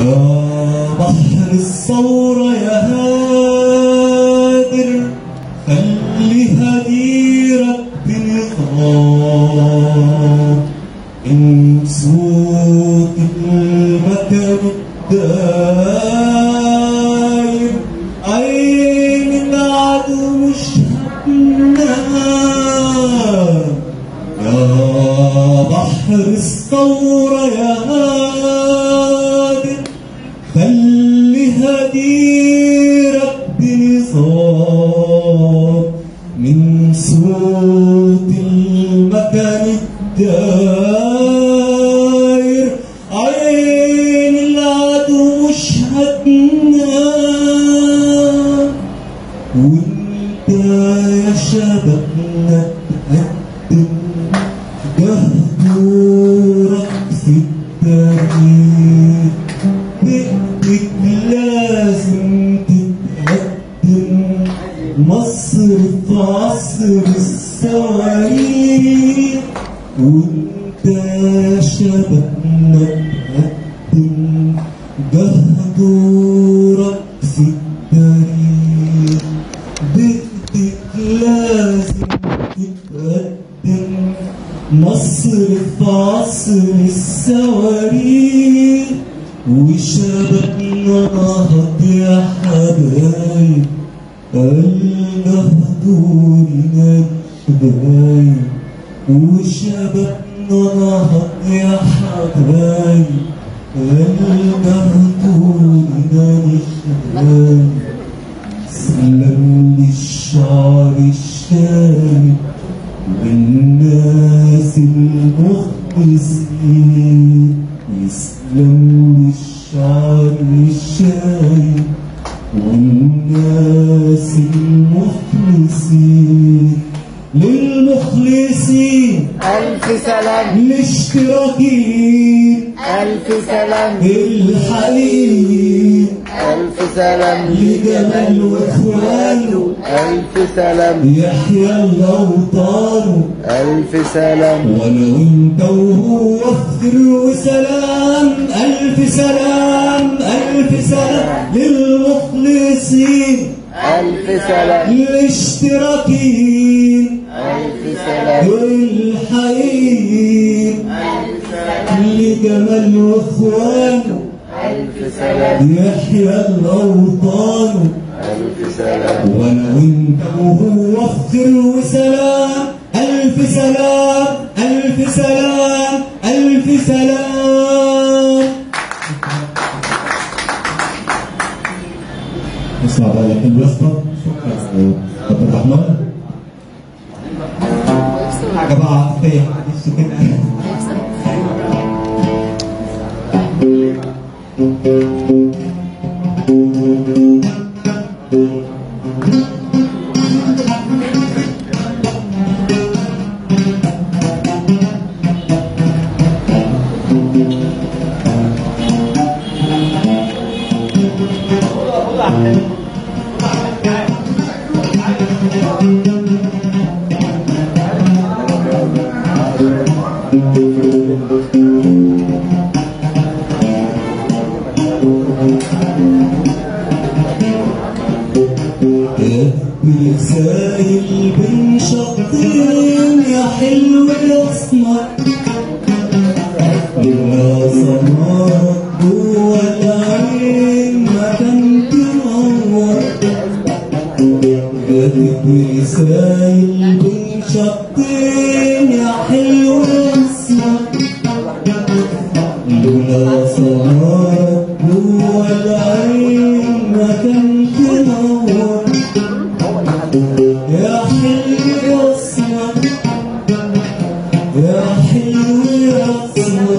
بحر الثورة يا هادر خلي هديرك بنقرار إن صوت المكان الداير عين العدو مش هتنام يا بحر الثورة يا هادر خلي هديرك بنظام من صوت المكان الداير عين العدو مش هتنام وانت يا شبابنا تقدم جهدورك في التاريخ بإيدك لازم تتقدم مصر في عصر الصواريخ وانت يا شبابنا تقدم جهدورك في التاريخ بإيدك لازم تتقدم مصر في عصر الصواريخ وشبابنا نهض يا حبايب النهضوا لنا الحبايب وشبابنا نهض يا حبايب النهضوا لنا الحبايب سلم للشعر الشايب والناس المخلصين يسلم للشعر الشايب والناس المخلصين للمخلصين ألف سلام للاشتراكيين ألف سلام للحقيقيين ألف سلام لجمال واخوانه ألف سلام يحيى الأوطان ألف سلام وانا وانت وهو خير وسلام ألف سلام ألف سلام للمخلصين ألف سلام للاشتراكيين ألف سلام للحقيقيين ألف سلام لجمال واخوانه ألف سلام يحيى الأوطان ألف سلام وانا وانت وهو خير وسلام ألف سلام ألف سلام ألف سلام. اسمع بقى لكن الوسطى عبد الرحمن حاجة بقى عاطفية معلش كده. سايل بين شطين يا حلو الاسمر يا سمرك جوا العين ما كان تنور كاتبلي سايل بين شطين يا حلو الاسمر يا سمرك جوا العين ما كان تنور يا حلو يا اسمر يا حلو يا اسمر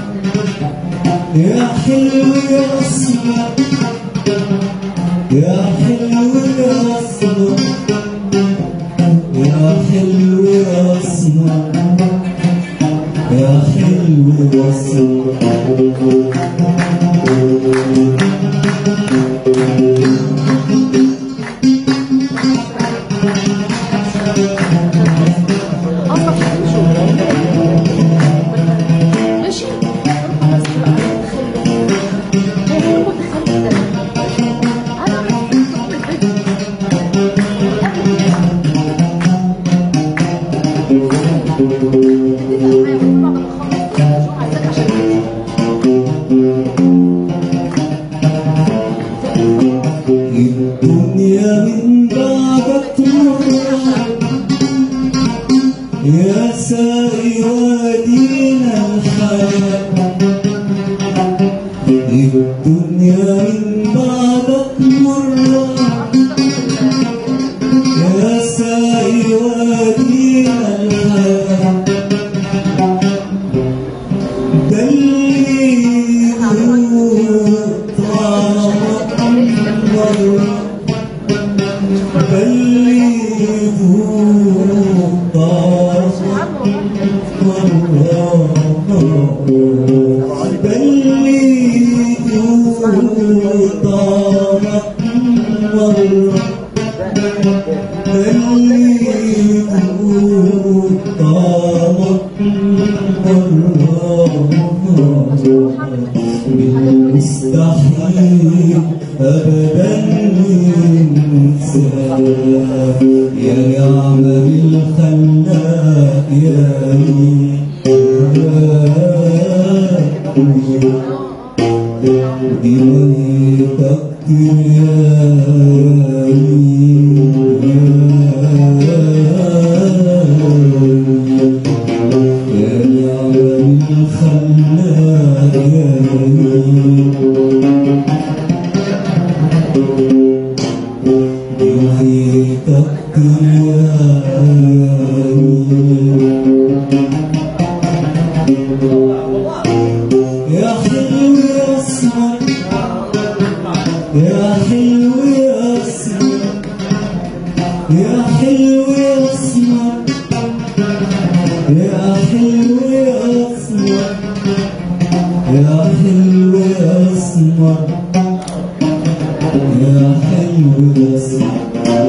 يا حلو يا اسمر يا حلو يا اسمر يا حلو يا اسمر يا حلو يا اسمر. الدنيا من بعدك مرة يا ساقي وادينا الحياة دلني طعمك مرة دلني مستحيل أبدا ننسى يا نعمة بالخلاق يا دينك يا حلو يا اسمر يا حلو يا اسمر يا حلو يا اسمر يا حلو يا اسمر يا حلو يا اسمر يا حلو يا اسمر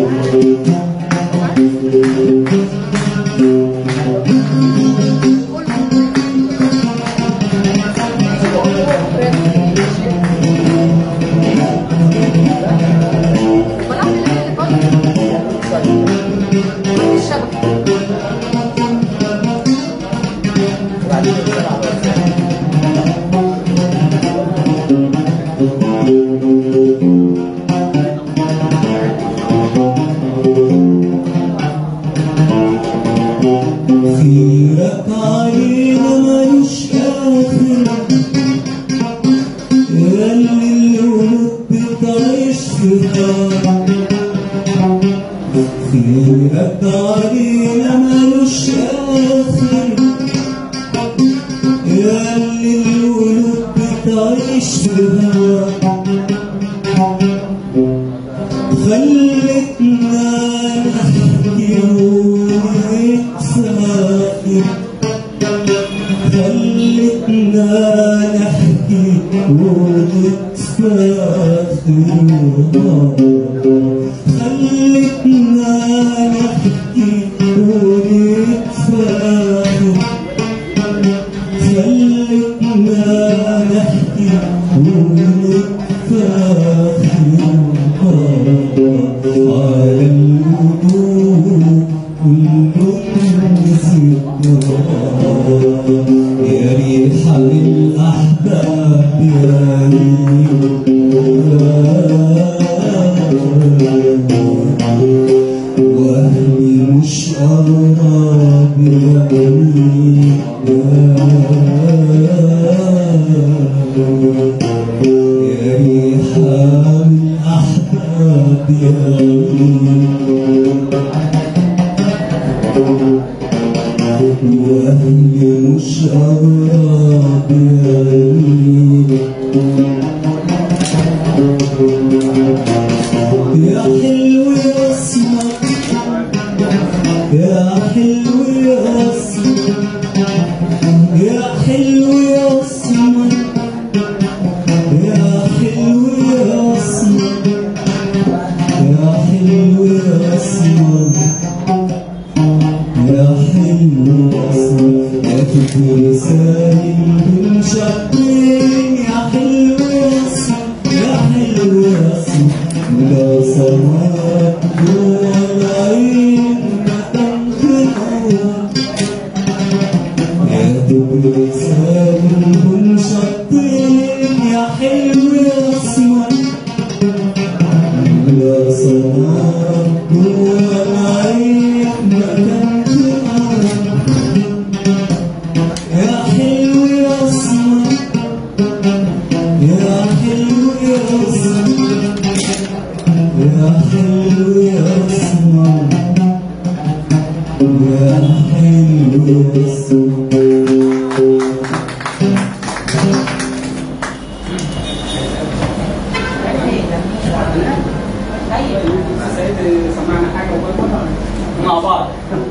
خيرك علينا مالوش آخر يا اللي القلوب بتعيش في حال خيرك علينا مالوش آخر يا اللي القلوب بتعيش في حال خلتنا نحكي ونتفاخر خلتنا نحكي ونتفاخر خلتنا نحكي ونتفاخر خلتنا نحكي ونتفاخر على الوجوه يا ريح الأحباب يا وأهلي مش قراب يا ريح الأحباب يا وأهلي مش قراب يا حلو يا اسمر يا حلو يا اسمر يا حلو يا اسمر يا حلو يا اسمر يا حلو يا اسمر حلو يا اسمر يا حلو يا اسمر. سمعنا حاجة مع بعض.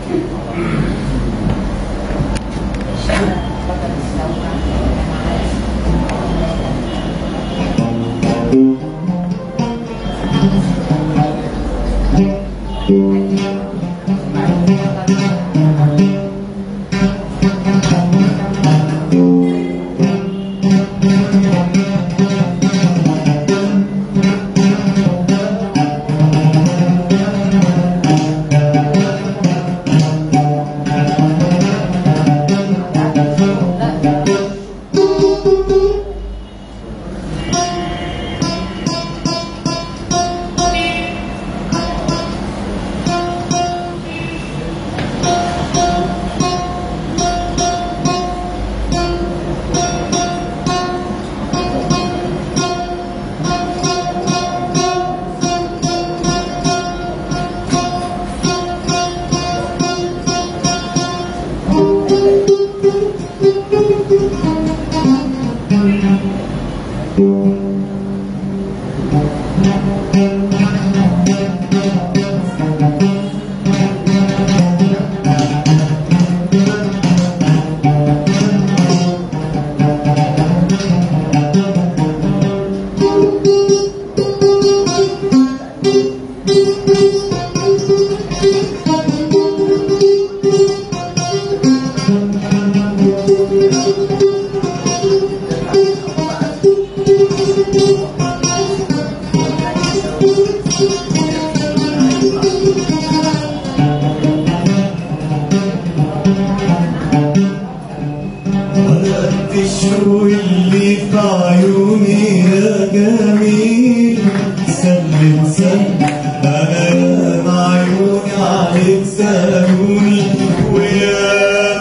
الشوق اللي في عيوني يا جميل سلم سلم انا مع عيوني عليك سالوني ويا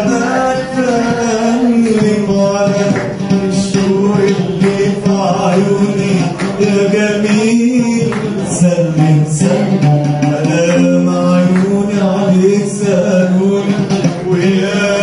تملم على الشوق اللي في عيوني يا جميل سلم سلم انا مع عيوني عليك سالوني ويا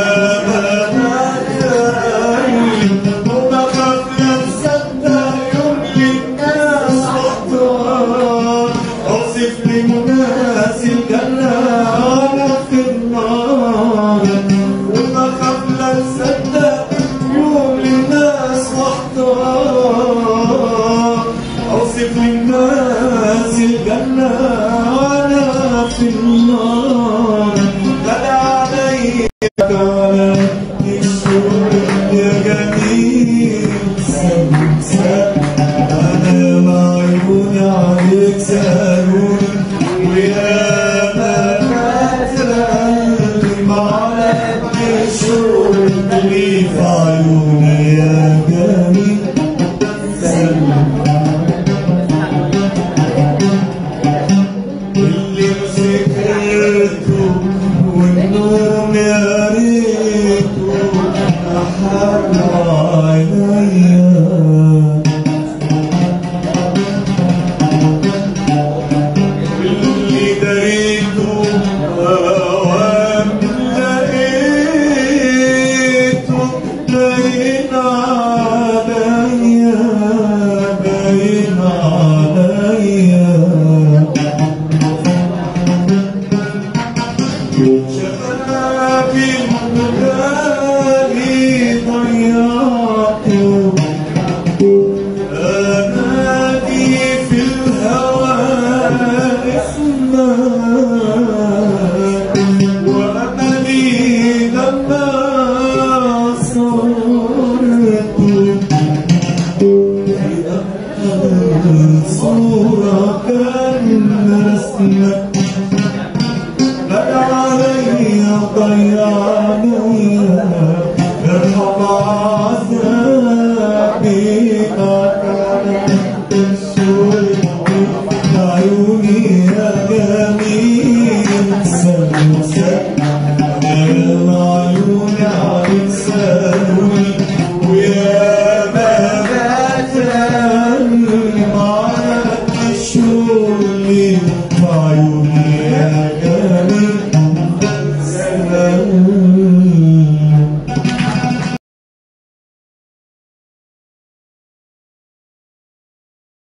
عيوني يا